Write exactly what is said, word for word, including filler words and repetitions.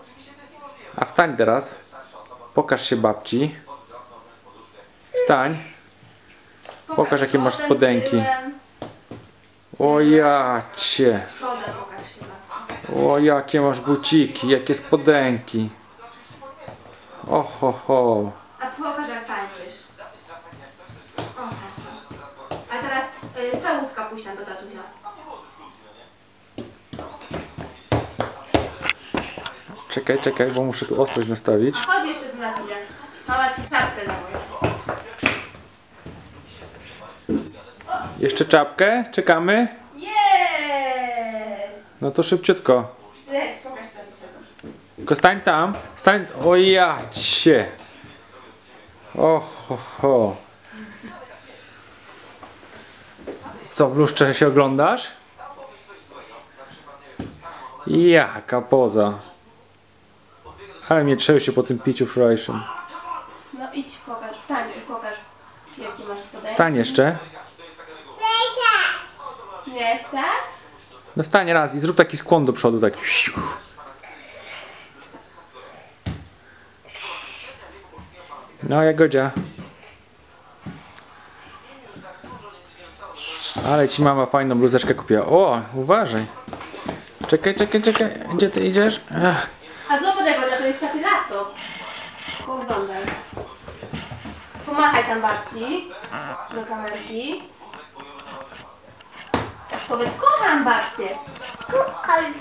A wstań teraz. Pokaż się babci. Wstań. Pokaż, jakie masz spodenki. O jacie. O jakie masz buciki, jakie spodenki. Oho ho. A pokaż, jak tańczysz. Oho. A teraz y, całuska puść tam do tatusia. Czekaj, czekaj, bo muszę tu ostrość nastawić. A chodź jeszcze tu na chwilę. Mama ci czapkę założy. Jeszcze czapkę? Czekamy? Jest! No to szybciutko. Leć, pokaż tatusia. Tylko stań tam. Stań. O jacie. Oho ho. Co, w lustrze się oglądasz? Jaka poza. Ale mnie trzęsie po tym piciu wczorajszym. No idź, pokaż, wstań i pokaż, jakie masz spodenki. Wstań jeszcze. Nie stać? No wstań raz i zrób taki skłon do przodu, tak. No Jagodzia. Ale ci mama fajną bluzeczkę kupiła. O, uważaj. Czekaj, czekaj, czekaj. Gdzie ty idziesz? Ach. A zobacz, Jagodzia, to jest taki laptop. Pooglądaj. Pomachaj tam babci do kamerki. Powiedz, kocham babcię. Kocham.